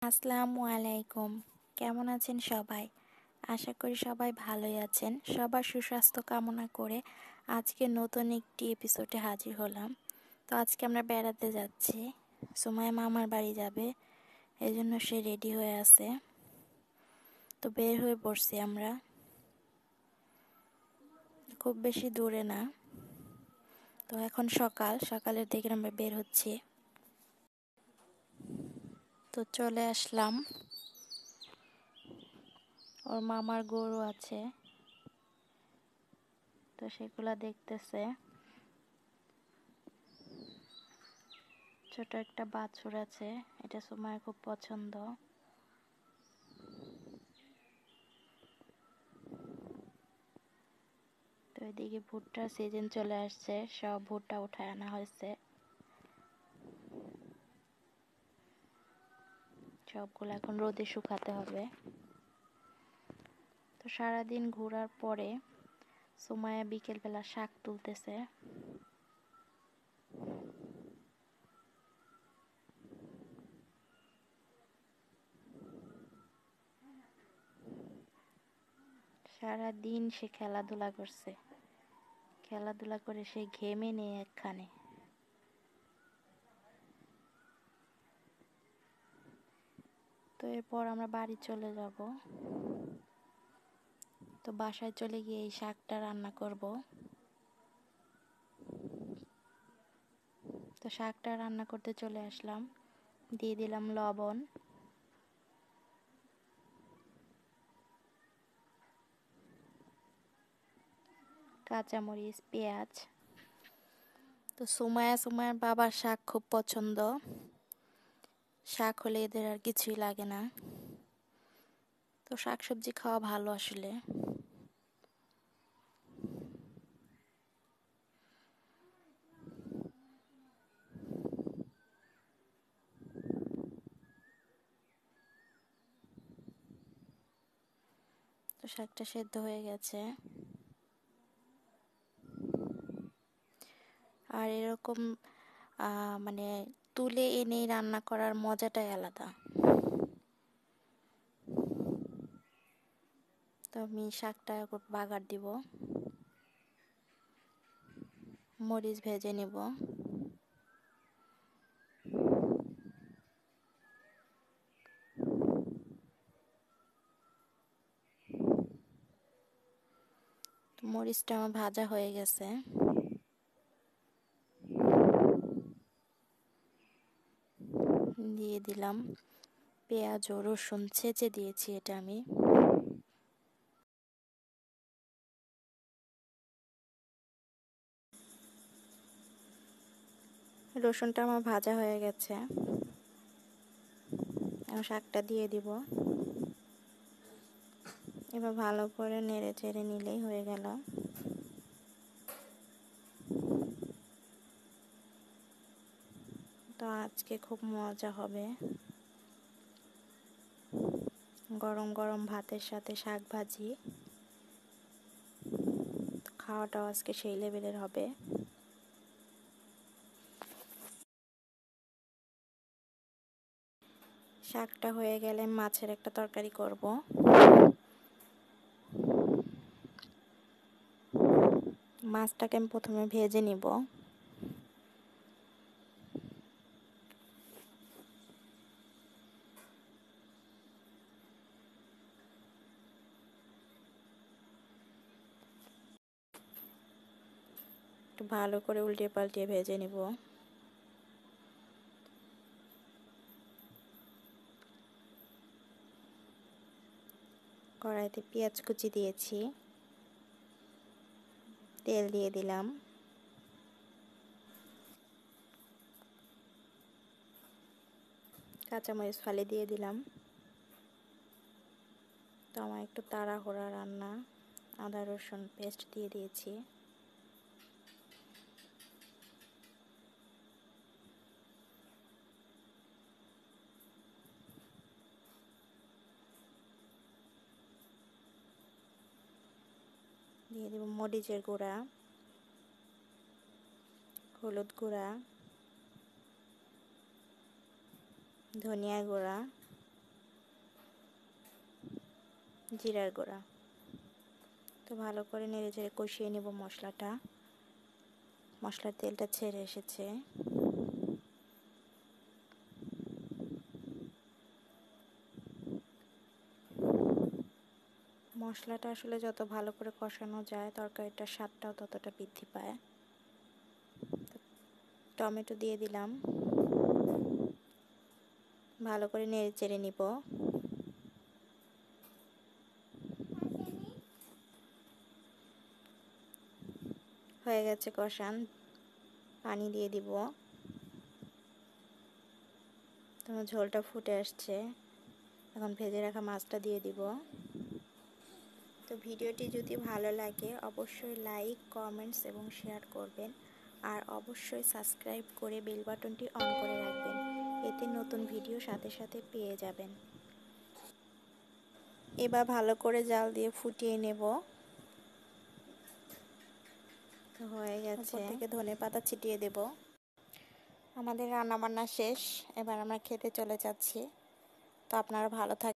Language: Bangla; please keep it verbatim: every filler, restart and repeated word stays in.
আসসালামু আলাইকুম। কেমন আছেন সবাই? আশা করি সবাই ভালোই আছেন। সবার সুস্বাস্থ্য কামনা করে আজকে নতুন একটি এপিসোডে হাজির হলাম। তো আজকে আমরা বেড়াতে যাচ্ছি। সুমাইয়া মামার বাড়ি যাবে, এই জন্য সে রেডি হয়ে আছে। তো বের হয়ে পড়ছি আমরা, খুব বেশি দূরে না। তো এখন সকাল সকালের দিকে আমরা বের হচ্ছি। তো চলে আসলাম। ওর মামার গরু আছে, তো সেগুলা দেখতেছে। ছোট একটা বাছুর আছে, এটা সুমাইয়ার খুব পছন্দ। তো এদিকে ভুট্টার সিজন চলে আসছে, সব ভুট্টা উঠায় আনা হয়েছে। সবগুলো এখন রোদে শুকাতে হবে। তো সারাদিন ঘোরার পরে সুমাইয়া বিকেলবেলা শাক তুলতেছে। সারাদিন সে খেলাধুলা করছে, খেলাধুলা করে সে ঘেমে নেই একখানে। তো এরপর আমরা বাড়ি চলে যাব। তো বাসায় চলে গিয়ে এই শাকটা রান্না করব। তো শাকটা রান্না করতে চলে আসলাম, দিয়ে দিলাম লবণ, কাঁচামরিচ, পেঁয়াজ। তো সুমাইয়া সুমাইয়ার বাবার শাক খুব পছন্দ, শাক হলে এদের আর কিছুই লাগে না। তো শাক সবজি খাওয়া ভালো আসলে। তো শাকটা সেদ্ধ হয়ে গেছে। আর এরকম মানে তুলে এনে রান্না করার মজাটাই আলাদা। তো আমি শাকটা বাগার দিব, মরিচ ভেজে নেব। মরিচটা আমার ভাজা হয়ে গেছে। দিয়ে দিলাম পেঁয়াজ ও রসুন ছেঁচে দিয়েছি, এটা আমি। রসুনটা আমার ভাজা হয়ে গেছে, আমি শাকটা দিয়ে দিব। এবার ভালো করে নেড়ে চেড়ে নিলেই হয়ে গেল। তো আজকে খুব মজা হবে, গরম গরম ভাতের সাথে শাক ভাজি। খাওয়াটাও আজকে সেই লেভেলের হবে। শাকটা হয়ে গেলে মাছের একটা তরকারি করব। মাছটাকে আমি প্রথমে ভেজে নিব। একটু ভালো করে উল্টে পাল্টিয়ে ভেজে নিব। কড়াইতে পেঁয়াজ কুচি দিয়েছি, তেল দিয়ে দিলাম, কাঁচামরিচ ফালি দিয়ে দিলাম। তো আমার একটু তাড়াহুড়া রান্না, আদা রসুন পেস্ট দিয়ে দিয়েছি। দিয়ে দেব মরিচের গুঁড়া, হলুদ গুঁড়া, ধনিয়া গুঁড়া, জিরার গুঁড়া। তো ভালো করে নেড়ে চেড়ে কষিয়ে নেব মশলাটা। মশলার তেলটা ছেড়ে এসেছে। মশলাটা আসলে যত ভালো করে কষানো যায় তরকারিটার স্বাদটাও ততটা বৃদ্ধি পায়। টমেটো দিয়ে দিলাম, ভালো করে নেড়ে চেড়ে নিব। হয়ে গেছে কষান, পানি দিয়ে দিব। তোমার ঝোলটা ফুটে আসছে, এখন ভেজে রাখা মাছটা দিয়ে দিব। তো ভিডিওটি যদি ভালো লাগে অবশ্যই লাইক, কমেন্টস এবং শেয়ার করবেন, আর অবশ্যই সাবস্ক্রাইব করে বেল বাটনটি অন করে রাখবেন, এতে নতুন ভিডিও সাথে সাথে পেয়ে যাবেন। এবার ভালো করে জাল দিয়ে ফুটিয়ে নেব। তো হয়ে গেছে, থেকে ধনেপাতা ছিটিয়ে দেব। আমাদের রান্নাবান্না শেষ, এবার আমরা খেতে চলে যাচ্ছি। তো আপনারা ভালো থাকবেন।